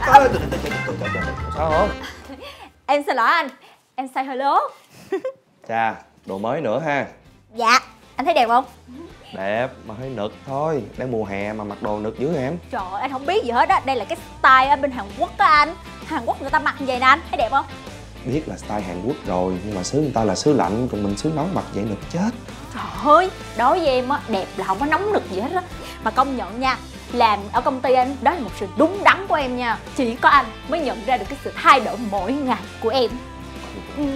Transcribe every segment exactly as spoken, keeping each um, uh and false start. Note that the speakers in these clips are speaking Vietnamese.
Sao không? Em xin lỗi anh, em say hơi lố. Chà, đồ mới nữa ha. Dạ, anh thấy đẹp không? Đẹp, mà hơi nực thôi. Đang mùa hè mà mặc đồ nực dữ em. Trời ơi, anh không biết gì hết á. Đây là cái style ở bên Hàn Quốc á anh. Hàn Quốc người ta mặc như vậy nè anh, thấy đẹp không? Biết là style Hàn Quốc rồi, nhưng mà xứ người ta là xứ lạnh, còn mình xứ nóng mặc vậy nực chết. Trời ơi, đối với em á, đẹp là không có nóng nực gì hết á. Mà công nhận nha, làm ở công ty anh, đó là một sự đúng đắn của em nha. Chỉ có anh mới nhận ra được cái sự thay đổi mỗi ngày của em. Ừ.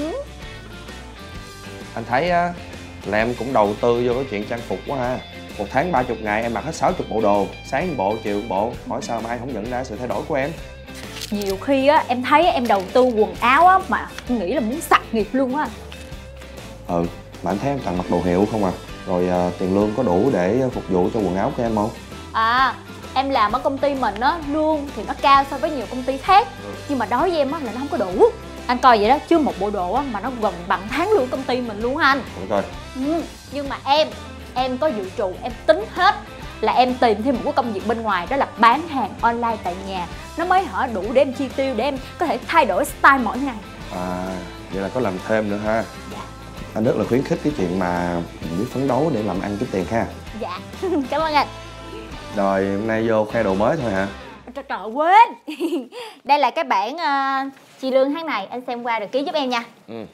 Anh thấy á, là em cũng đầu tư vô cái chuyện trang phục quá ha. Một tháng ba chục ngày em mặc hết sáu chục bộ đồ. Sáng một bộ, chiều một bộ. Hỏi sao mà ai không nhận ra sự thay đổi của em? Nhiều khi á, em thấy em đầu tư quần áo á, mà nghĩ là muốn sặc nghiệp luôn á. Ừ, mà anh thấy em toàn mặc đồ hiệu không à. Rồi uh, tiền lương có đủ để phục vụ cho quần áo của em không? À, em làm ở công ty mình á, lương thì nó cao so với nhiều công ty khác. Ừ. Nhưng mà đối với em á là nó không có đủ. Anh coi vậy đó, chứ một bộ đồ á mà nó gần bằng tháng lương công ty mình luôn á anh. Đúng rồi. Ừ, nhưng mà em, em có dự trù, em tính hết là em tìm thêm một cái công việc bên ngoài, đó là bán hàng online tại nhà. Nó mới hở đủ để em chi tiêu, để em có thể thay đổi style mỗi ngày. À, vậy là có làm thêm nữa ha. Dạ. Anh rất là khuyến khích cái chuyện mà mình biết phấn đấu để làm ăn kiếm tiền ha. Dạ, cảm ơn anh. Rồi, hôm nay vô khoe đồ mới thôi hả? Trời trời, quên. Đây là cái bản uh, chi lương tháng này, anh xem qua rồi ký giúp em nha. Ừ.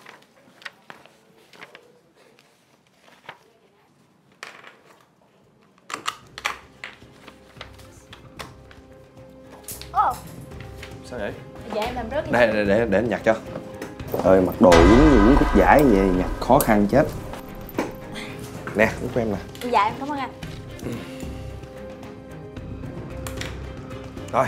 Ồ. Sao vậy? Dạ em làm rớt cái Đây, để, để, để anh nhặt cho. Ơi, mặc đồ dính như cuốn khúc vải vậy, nhặt khó khăn chết. Nè, của em nè. Dạ em cảm ơn anh. Ừ. Rồi.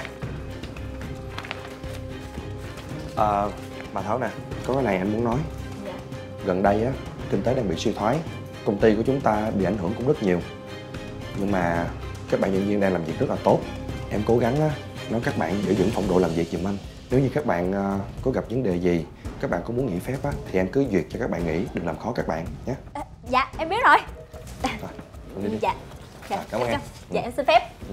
À, bà Thảo nè, có cái này anh muốn nói. Dạ. Gần đây á, kinh tế đang bị suy thoái. Công ty của chúng ta bị ảnh hưởng cũng rất nhiều. Nhưng mà các bạn nhân viên đang làm việc rất là tốt. Em cố gắng á, nói các bạn giữ vững phong độ làm việc giùm anh. Nếu như các bạn uh, có gặp vấn đề gì, các bạn có muốn nghỉ phép á, thì em cứ duyệt cho các bạn nghỉ, đừng làm khó các bạn nhé. À, dạ em biết rồi. Rồi, đi đi. Dạ. Dạ, à, cảm ơn em. Dạ em xin phép. Ừ.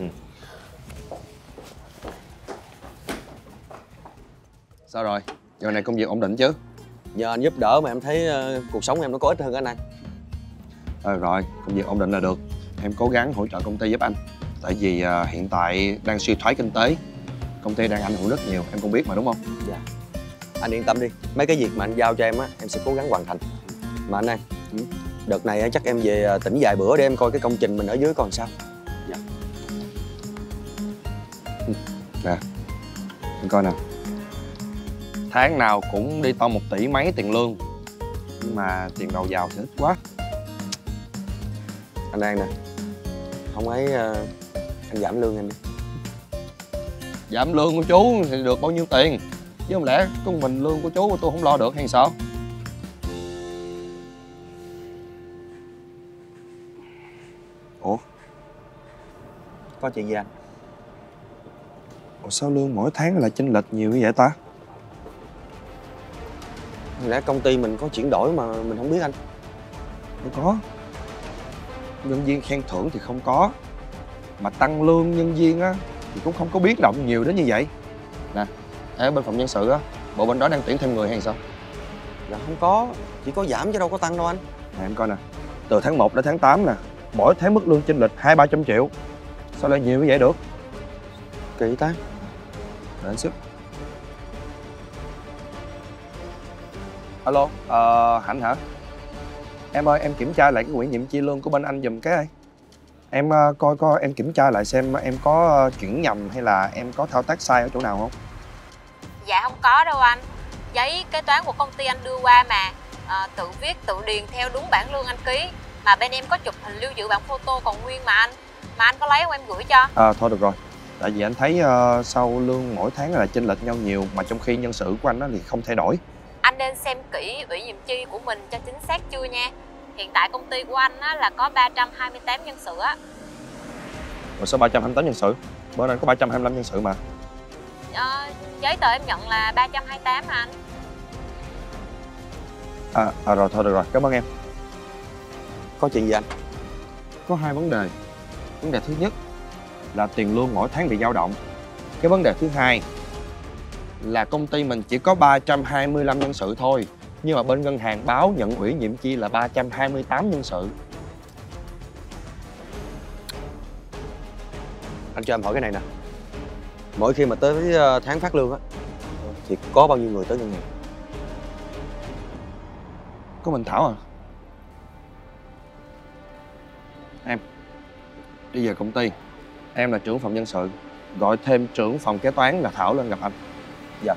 Sao rồi? Giờ này công việc ổn định chứ? Nhờ anh giúp đỡ mà em thấy uh, cuộc sống em nó có ích hơn anh anh. Ờ rồi, công việc ổn định là được. Em cố gắng hỗ trợ công ty giúp anh. Tại vì uh, hiện tại đang suy thoái kinh tế. Công ty đang ảnh hưởng rất nhiều, em cũng biết mà đúng không? Dạ. Anh yên tâm đi, mấy cái việc mà anh giao cho em á, em sẽ cố gắng hoàn thành. Mà anh ơi, ừ. đợt này chắc em về tỉnh vài bữa để em coi cái công trình mình ở dưới còn sao. Dạ. Ừ. Nè, em coi nè. Tháng nào cũng đi to một tỷ mấy tiền lương. Nhưng mà tiền đầu vào thì ít quá. Anh An nè, không ấy uh, anh giảm lương em đi. Giảm lương của chú thì được bao nhiêu tiền? Chứ không lẽ có mình lương của chú tôi không lo được hay sao? Ủa? Có chuyện gì anh? Ủa sao lương mỗi tháng lại chênh lệch nhiều như vậy ta? Không lẽ công ty mình có chuyển đổi mà mình không biết anh? Không có. Nhân viên khen thưởng thì không có. Mà tăng lương nhân viên á thì cũng không có biến động nhiều đến như vậy. Nè, ở bên phòng nhân sự á, bộ bên đó đang tuyển thêm người hay sao? Dạ không có, chỉ có giảm chứ đâu có tăng đâu anh. Nè em coi nè, từ tháng một đến tháng tám nè, mỗi tháng mức lương chênh lệch hai ba trăm triệu. Sao lại nhiều như vậy được? Kỳ ta. Để anh xíu. Alo, ờ, Hạnh hả? Em ơi, em kiểm tra lại cái quyển nhiệm chi lương của bên anh giùm cái ơi. Em uh, coi coi, em kiểm tra lại xem em có uh, chuyển nhầm hay là em có thao tác sai ở chỗ nào không? Dạ không có đâu anh. Giấy kế toán của công ty anh đưa qua mà à, tự viết, tự điền theo đúng bảng lương anh ký. Mà bên em có chụp hình lưu giữ bản photo còn nguyên mà anh. Mà anh có lấy không em gửi cho? À, thôi được rồi. Tại vì anh thấy uh, sau lương mỗi tháng là chênh lệch nhau nhiều. Mà trong khi nhân sự của anh đó thì không thay đổi. Anh nên xem kỹ ủy nhiệm chi của mình cho chính xác chưa nha. Hiện tại công ty của anh á, là có ba trăm hai mươi tám nhân sự á. Rồi sao ba trăm hai mươi tám nhân sự? Bên anh có ba trăm hai mươi lăm nhân sự mà. à, Giấy tờ em nhận là ba trăm hai mươi tám mà anh. À, à rồi thôi được rồi, cảm ơn em. Có chuyện gì anh? Có hai vấn đề. Vấn đề thứ nhất là tiền lương mỗi tháng bị dao động. Cái vấn đề thứ hai là công ty mình chỉ có ba trăm hai mươi lăm nhân sự thôi, nhưng mà bên ngân hàng báo nhận ủy nhiệm chi là ba trăm hai mươi tám nhân sự. Anh cho em hỏi cái này nè. Mỗi khi mà tới tháng phát lương á thì có bao nhiêu người tới ngân hàng? Có mình Thảo à? Em đi về công ty. Em là trưởng phòng nhân sự, gọi thêm trưởng phòng kế toán là Thảo lên gặp anh. Dạ.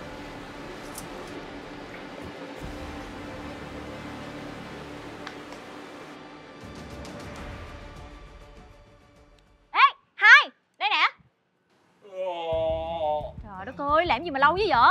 Ê, hai, đây nè. Trời đất ơi, làm gì mà lâu dữ vậy?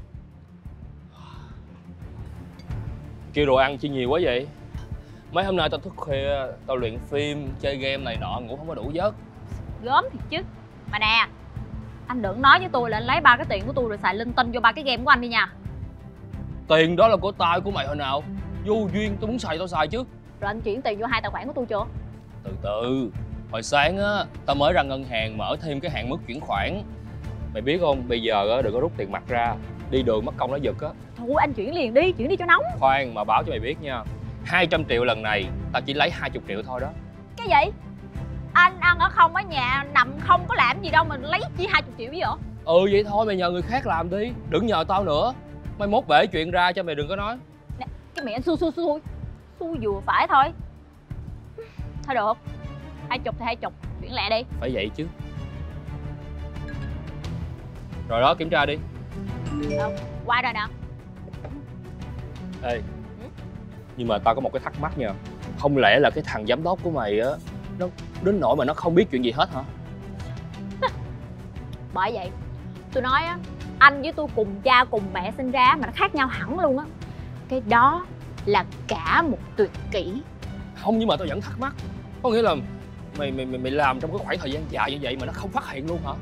Kêu đồ ăn chi nhiều quá vậy? Mấy hôm nay tao thức khuya, tao luyện phim, chơi game này nọ, ngủ không có đủ giấc. Gớm thiệt chứ. Mà nè, anh đừng nói với tôi là anh lấy ba cái tiền của tôi rồi xài linh tinh vô ba cái game của anh đi nha. Tiền đó là của tao, của mày hồi nào? Vô duyên, tao muốn xài tao xài chứ. Rồi anh chuyển tiền vô hai tài khoản của tôi chưa? Từ từ, hồi sáng á, tao mới ra ngân hàng mở thêm cái hạn mức chuyển khoản. Mày biết không, bây giờ á, đừng có rút tiền mặt ra, đi đường mất công nó giật á. Thôi anh chuyển liền đi, chuyển đi cho nóng. Khoan, mà báo cho mày biết nha, hai trăm triệu lần này, tao chỉ lấy hai mươi triệu thôi đó. Cái gì? Anh ăn ở không ở nhà, nằm không có làm gì đâu mà lấy chỉ hai mươi triệu vậy? Ừ vậy thôi, mày nhờ người khác làm đi, đừng nhờ tao nữa. Mai mốt bể chuyện ra cho mày đừng có nói. Nè, cái miệng anh xui xui xui xui vừa phải thôi. Thôi được, hai chục thì hai chục, chuyển lẹ đi. Phải vậy chứ. Rồi đó, kiểm tra đi. Đâu, qua rồi nè. Ê, nhưng mà tao có một cái thắc mắc nha. Không lẽ là cái thằng giám đốc của mày á, nó đến nỗi mà nó không biết chuyện gì hết hả? Bởi vậy tôi nói á, anh với tôi cùng cha cùng mẹ sinh ra mà nó khác nhau hẳn luôn á. Cái đó là cả một tuyệt kỹ. Không, nhưng mà tao vẫn thắc mắc. Có nghĩa là mày mày mày, mày làm trong cái khoảng thời gian dài như vậy mà nó không phát hiện luôn hả?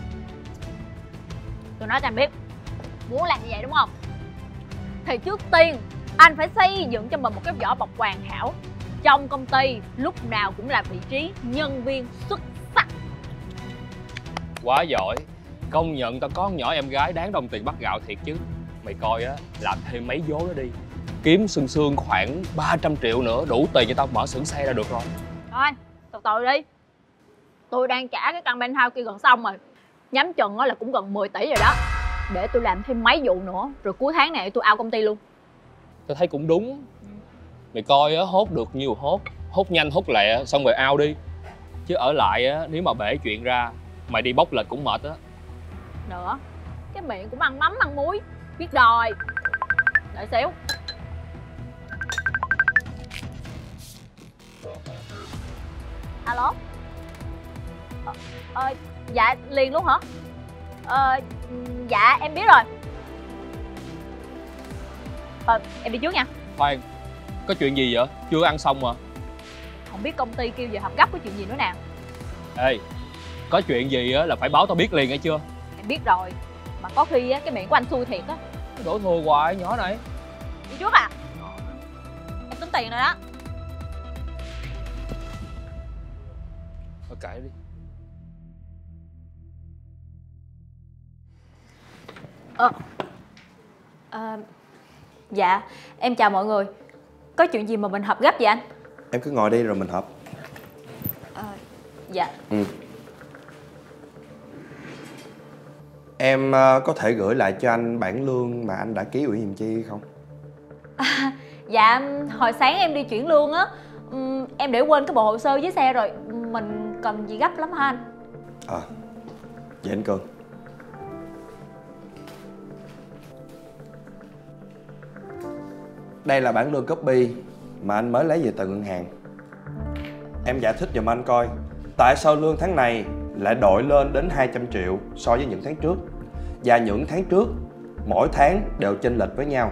Tôi nói cho anh biết, muốn làm như vậy đúng không? Thì trước tiên anh phải xây dựng cho mình một cái vỏ bọc hoàn hảo. Trong công ty lúc nào cũng là vị trí nhân viên xuất sắc. Quá giỏi. Công nhận tao có con nhỏ em gái đáng đồng tiền bắt gạo thiệt chứ. Mày coi á, làm thêm mấy vố đó đi, kiếm sương sương khoảng ba trăm triệu nữa đủ tiền cho tao mở xưởng xe là được rồi. Thôi, từ từ đi. Tôi đang trả cái căn penthouse kia gần xong rồi. Nhắm chừng là cũng gần mười tỷ rồi đó. Để tôi làm thêm mấy vụ nữa, rồi cuối tháng này tôi out công ty luôn. Tao thấy cũng đúng. Mày coi á, hốt được nhiều hốt, hốt nhanh hốt lẹ xong rồi out đi. Chứ ở lại á, nếu mà bể chuyện ra, mày đi bóc lệch cũng mệt á. Nữa, cái miệng cũng ăn mắm ăn muối, biết đòi. Đợi xíu. Alo. Ờ, ờ, dạ liền luôn hả? Ờ, dạ em biết rồi. Ờ, em đi trước nha. Khoan, có chuyện gì vậy? Chưa ăn xong mà. Không biết công ty kêu về họp gấp có chuyện gì nữa nè. Ê, có chuyện gì á là phải báo tao biết liền nghe chưa? Em biết rồi. Mà có khi á, cái miệng của anh xui thiệt á. Đổ thừa hoài nhỏ này. Đi trước à? Em tính tiền rồi đó. Thôi kệ đi. Ờ à, dạ, em chào mọi người. Có chuyện gì mà mình họp gấp vậy anh? Em cứ ngồi đi rồi mình họp. À, dạ. Ừ. Em uh, có thể gửi lại cho anh bản lương mà anh đã ký ủy nhiệm chi không? À, dạ, hồi sáng em đi chuyển lương á, um, em để quên cái bộ hồ sơ dưới xe rồi. Mình cần gì gấp lắm hả anh? À, vậy anh Cường. Đây là bản lương copy mà anh mới lấy về từ ngân hàng. Em giải thích giùm anh coi tại sao lương tháng này lại đội lên đến hai trăm triệu so với những tháng trước. Và những tháng trước mỗi tháng đều chênh lệch với nhau.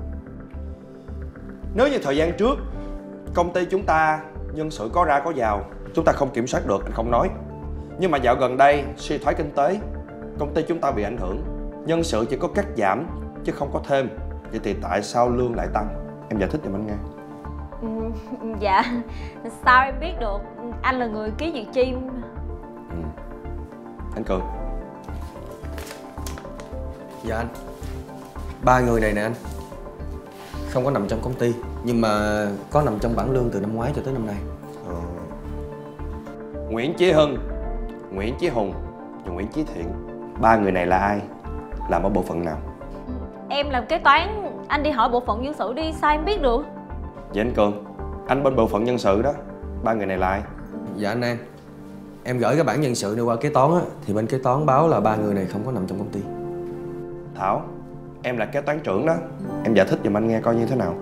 Nếu như thời gian trước công ty chúng ta nhân sự có ra có vào, chúng ta không kiểm soát được, anh không nói. Nhưng mà dạo gần đây suy thoái kinh tế, công ty chúng ta bị ảnh hưởng, nhân sự chỉ có cắt giảm chứ không có thêm. Vậy thì tại sao lương lại tăng? Em giải thích giùm anh nghe. Ừ, dạ, sao em biết được? Anh là người ký việc chi. Ừ. Anh Cường, Dạ anh. Ba người này nè anh, không có nằm trong công ty, nhưng mà có nằm trong bảng lương từ năm ngoái cho tới năm nay. Ờ. Nguyễn Chí Hưng, Nguyễn Chí Hùng và Nguyễn Chí Thiện. Ba người này là ai? Làm ở bộ phận nào? Em làm kế toán, anh đi hỏi bộ phận nhân sự đi, sao em biết được? Vậy anh Cường, anh bên bộ phận nhân sự đó. Ba người này là ai? Dạ anh An, em gửi cái bản nhân sự này qua kế toán á, thì bên kế toán báo là ba người này không có nằm trong công ty. Thảo, em là kế toán trưởng đó. Em giải thích giùm anh nghe coi như thế nào.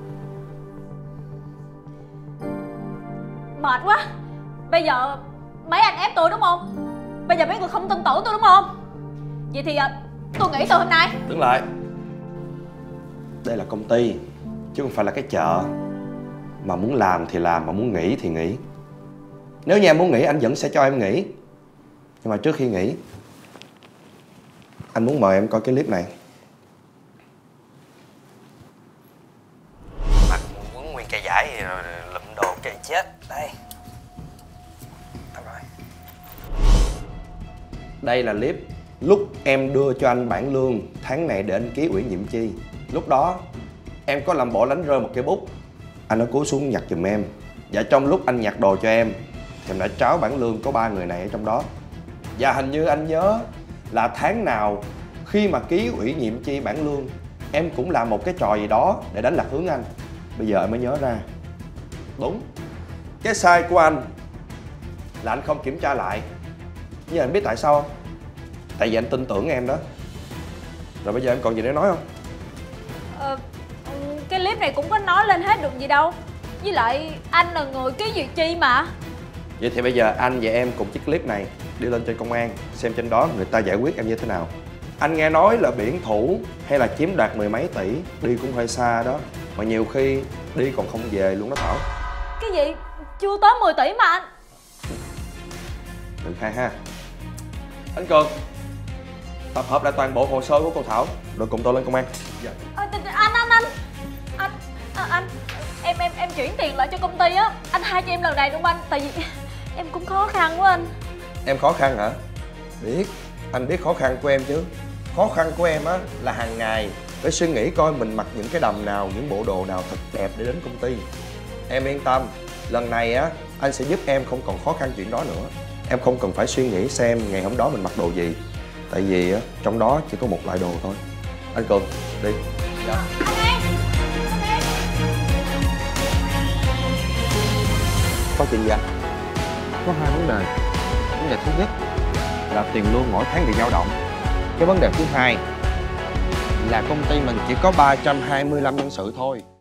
Mệt quá. Bây giờ mấy anh ép tôi đúng không? Bây giờ mấy người không tin tưởng tôi đúng không? Vậy thì tôi nghỉ từ hôm nay. Đứng lại. Đây là công ty, chứ không phải là cái chợ. Mà muốn làm thì làm, mà muốn nghỉ thì nghỉ. Nếu như em muốn nghỉ, anh vẫn sẽ cho em nghỉ. Nhưng mà trước khi nghỉ, anh muốn mời em coi cái clip này. Mặc quấn nguyên cây vải rồi lụm đồ cây chết. Đây. Đâu rồi? Đây là clip lúc em đưa cho anh bản lương tháng này để anh ký ủy nhiệm chi. Lúc đó em có làm bộ đánh rơi một cái bút. Anh nó cúi xuống nhặt giùm em. Và trong lúc anh nhặt đồ cho em thì em đã tráo bản lương có ba người này ở trong đó. Và hình như anh nhớ là tháng nào khi mà ký ủy nhiệm chi bản lương, em cũng làm một cái trò gì đó để đánh lạc hướng anh. Bây giờ em mới nhớ ra. Đúng, cái sai của anh là anh không kiểm tra lại. Nhưng anh biết tại sao không? Tại vì anh tin tưởng em đó. Rồi bây giờ em còn gì để nói không? Ờ, cái clip này cũng có nói lên hết được gì đâu. Với lại anh là người ký duyệt chi mà. Vậy thì bây giờ anh và em cùng chiếc clip này đi lên trên công an, xem trên đó người ta giải quyết em như thế nào. Anh nghe nói là biển thủ hay là chiếm đoạt mười mấy tỷ, đi cũng hơi xa đó. Mà nhiều khi đi còn không về luôn đó Thảo. Cái gì? Chưa tới mười tỷ mà anh. Đừng khai ha. Anh Cường, tập hợp lại toàn bộ hồ sơ của cô Thảo rồi cùng tôi lên công an. Dạ. À, anh anh anh anh à, anh em em em chuyển tiền lại cho công ty á. Anh tha cho em lần này đúng anh, tại vì em cũng khó khăn quá anh. Em khó khăn hả? Biết, anh biết khó khăn của em chứ. Khó khăn của em á là hàng ngày phải suy nghĩ coi mình mặc những cái đầm nào, những bộ đồ nào thật đẹp để đến công ty. Em yên tâm, lần này á anh sẽ giúp em không còn khó khăn chuyện đó nữa. Em không cần phải suy nghĩ xem ngày hôm đó mình mặc đồ gì. Tại vì á trong đó chỉ có một loại đồ thôi. Anh Cường, đi. Dạ. Anh An, anh An. Có chuyện gì anh? Có hai vấn đề. Vấn đề thứ nhất là tiền lương mỗi tháng bị dao động. Cái vấn đề thứ hai là công ty mình chỉ có ba trăm hai mươi lăm nhân sự thôi.